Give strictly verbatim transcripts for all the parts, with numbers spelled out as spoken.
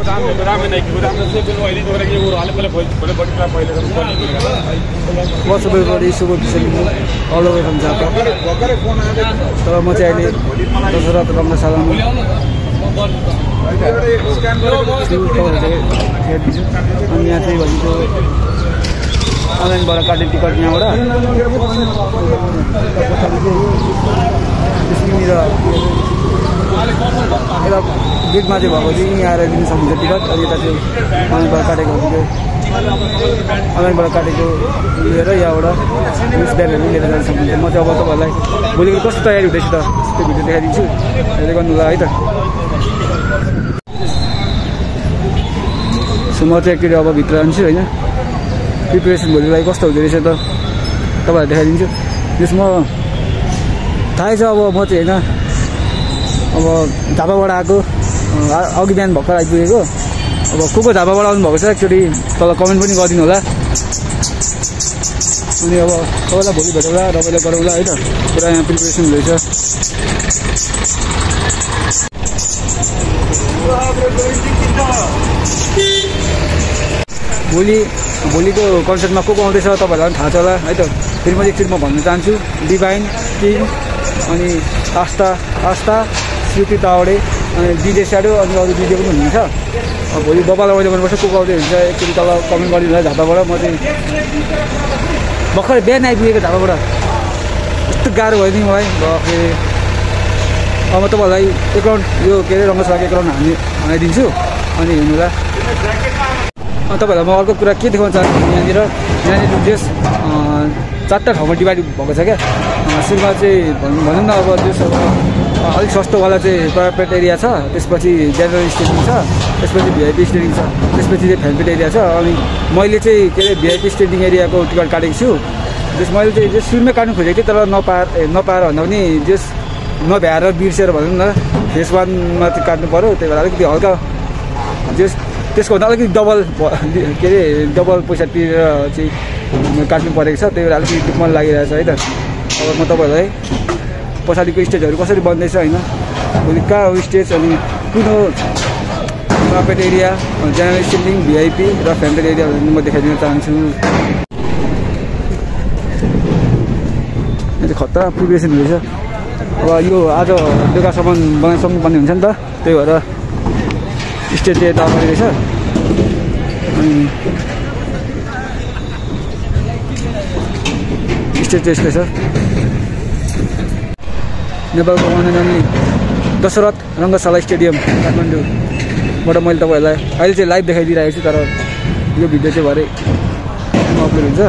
What's up everybody, Subodh Singh, all the way from Japan. तर म चाहिँ अहिले दशरथ रङ्गशालामा छु हेर्दैछु अनि यहाँ चाहिँ भनेको अनलाइनबाट काट्ने टिकट यहाँबाट त्यसपछि र यता गेटमा चाहिँ भएको चाहिँ यहाँ आएर लिन सक्नुहुन्छ टिकट अनि यता चाहिँ अनलाइनबाट काटेको हुन्छ अनलाइनबाट काटेको लिएर यहाँबाट उस ब्यागहरू लिएर जान सक्नुहुन्छ म चाहिँ अब तपाईँहरूलाई भोलिको कस्तो तयारी हुँदैछ त त्यो भिडियो देखाइदिन्छु हेर्दै गर्नुलाई है त सो म चाहिँ एकचोटि अब भित्र जान्छु होइन प्रिपेरेसन भोलिको लागि कस्तो हुँदो रहेछ त तपाईँहरूलाई देखाइदिन्छु त्यसमा थाहै छ अब म चाहिँ होइन अब झापाबाट आएको अघि बिहान भर्खर आइपुगेको अब को को झापाबाट आउनु भएको छ एकचोटि तल कमेन्ट पनि गरिदिनु होला अनि अब तपाईँलाई भोलि भेटौँला रमाइलो गरौँला है त पुरा यहाँ प्रिपेरेसन हुँदैछ भोलि भोलिको कन्सर्टमा को को आउँदैछ तपाईँहरूलाई पनि थाहा छ होला है त फेरि म एकचोटि म भन्न चाहन्छु डिभाइन किङ अनि आस्था आस्था श्रुति तावडे अनि डिजे स्याडो अनि अरू डिजे पनि हुनुहुन्छ भोलि बबालाई मैले गर्नुपर्छ को को आउँदै हुन्छ एकचोटि तल कमेन्ट गरिदिनु होला झापाबाट म चाहिँ भर्खर बिहान आइपुगेको झापाबाट यस्तो गाह्रो भयो नि मलाई फेरि अब म तपाईँहरूलाई एक राउन्ड यो के अरे रङ्गशालाको एक राउन्ड हानि हानिदिन्छु अनि हेर्नु होला अनि तपाईँहरूलाई म अर्को कुरा के देखाउन चाहन्छु यहाँनिर यहाँनिर जस चारवटा ठाउँमा डिभाइड भएको छ क्या सुरुमा चाहिँ भनौँ न अब जस अब अलिक सस्तोवाला चाहिँ प्राइभेट एरिया छ त्यसपछि जेनरल स्टेडिङ छ त्यसपछि भिआइपी स्टेडिङ छ त्यसपछि चाहिँ फ्यानपेट एरिया छ अनि मैले चाहिँ के अरे भिआइपी स्टेडिङ एरियाको टिकट काटेको छु जस मैले चाहिँ जस सुरुमै काट्नु खोजेको थिएँ तर नपाएर नपाएर भन्दा पनि जस नभ्याएर बिर्सेर भनौँ न फेस वानमा चाहिँ काट्नु पऱ्यो त्यही भएर अलिकति हल्का जस त्यसको भन्दा अलिकति डबल के अरे डबल पैसा तिरेर चाहिँ काट्नु परेको छ त्यही भएर अलिकति मन लागिरहेको छ है त अब म तपाईँहरूलाई पछाडिको स्टेजहरू कसरी बन्दैछ होइन भोलि कहाँ हो स्टेज अनि कुन हो private area general standing VIP र फ्यामिली एरियाहरू म देखाइदिन चाहन्छु यो चाहिँ खतरा प्रिपेरेसन हुँदैछ अब यो आज बेलुकासम्म बनाइसक्नुपर्ने हुन्छ नि त त्यही भएर स्टेज चाहिँ यता अगाडि रहेछ अनि स्टेज चाहिँ यस्तै छ नेपालको वान एन्ड ओन्ली दशरथ रङ्गशाला स्टेडियम काठमाडौँबाट मैले तपाईँहरूलाई अहिले चाहिँ लाइभ देखाइदिइरहेको छु तर यो भिडियो चाहिँ भरे अपलोड हुन्छ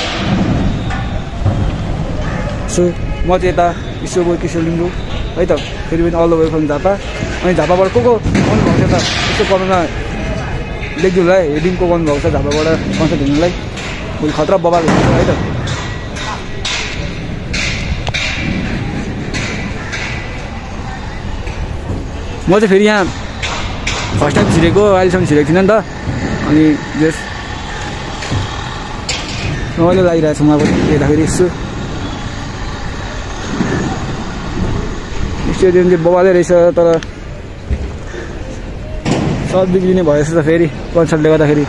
सो म चाहिँ यता ईश्वर किशोर लिम्बू है त फेरि पनि all the way from Jhapa अनि झापाबाट को को आउनु भएको छ त यस्तो कमेन्टमा लेखिदिनु होला हेडिङ को आउनु भएको छ झापाबाट कन्सर्ट हेर्नुलाई भोलि खतरा बबाल हुन्छ है त म चाहिँ फेरि यहाँ फर्स्ट टाइम छिरेको अहिलेसम्म छिरेको थिइनँ नि त अनि जस रमाइलो लागिरहेको छ मलाई पनि हेर्दाखेरि यसो स्टेडियम चाहिँ बबालै रहेछ तर सब बिग्रिने भएछ त फेरि कन्सर्टले गर्दाखेरि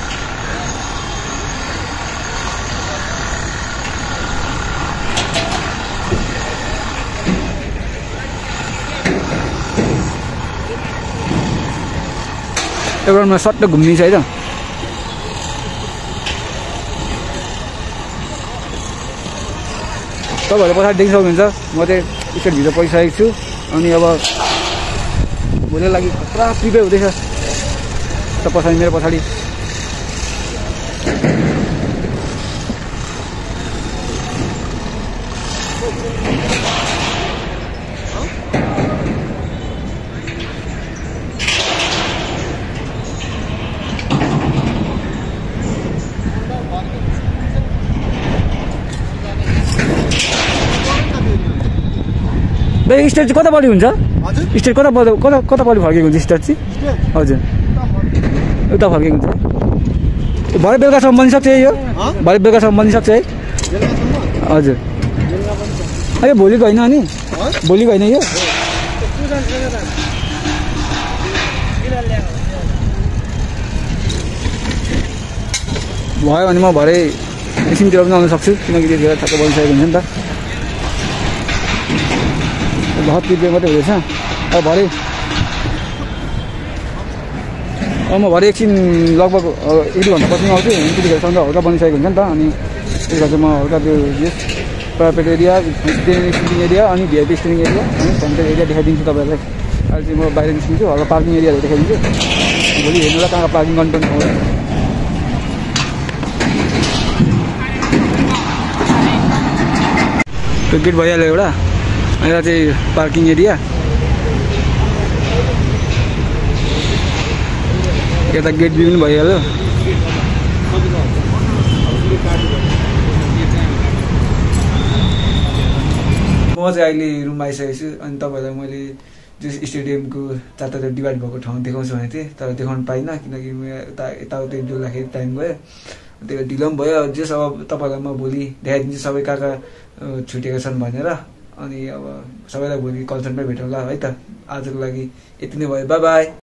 एउटामा सट्ट घुम्ने छ है त तपाईँहरू पछाडि देखि सक्नुहुन्छ म चाहिँ टिकट भित्र परिसकेको छु अनि अब भोलिको लागि पुरा प्रिपेयर हुँदैछ त पछाडि मेरो पछाडि स्टेज कतापट्टि हुन्छ स्टेज कता कता कतापट्टि फर्केको हुन्छ स्टेज चाहिँ हजुर उता फर्केको हुन्छ भरे बेलुकासम्म बनिसक्छ यो भरे बेलुकासम्म बनिसक्छ है हजुर अरे भोलिको होइन अनि भोलिको होइन यो भयो भने म भरे एकछिनतिर पनि आउन सक्छु किनकि त्यतिखेर ठक्क बनिसकेको हुन्छ नि त बहत्तर रुपियाँ मात्रै हुँदैछ अब भरे अब म भरे एकछिन लगभग एक दुई घन्टा पछि आउँछु त्यतिखेरसम्म हल्का बनिसकेको हुन्छ नि त अनि त्यतिखेर चाहिँ म हल्का त्यो यस प्राइभेट एरिया स्टिङ एरिया अनि भिआइपी स्टिङ एरिया अनि सेन्टर एरिया देखाइदिन्छु तपाईँहरूलाई अहिले चाहिँ म बाहिर निस्किन्छु हल्का पार्किङ एरियाहरू देखाइदिन्छु भोलि हेर्नुलाई कहाँ पार्किङ गर्नुपर्ने हो त्यो गेट भइहाल्यो एउटा यहाँ चाहिँ पार्किङ एरिया यता गेट भ्यू पनि भइहाल्यो म चाहिँ अहिले रुममा आइसकेको छु अनि तपाईँहरूलाई मैले जो स्टेडियमको चारवटा डिभाइड भएको ठाउँ देखाउँछु भनेको थिएँ तर देखाउनु पाइनँ किनकि म यता यताउति डुल्दाखेरि टाइम गयो त्यही ढिलो पनि भयो जस अब तपाईँहरूलाई म भोलि देखाइदिन्छु सबै कहाँ कहाँ छुटेका छन् भनेर अनि अब सबैलाई भोलि कल्चरमा भेटौँला है त आजको लागि यति नै भयो बाई बाई।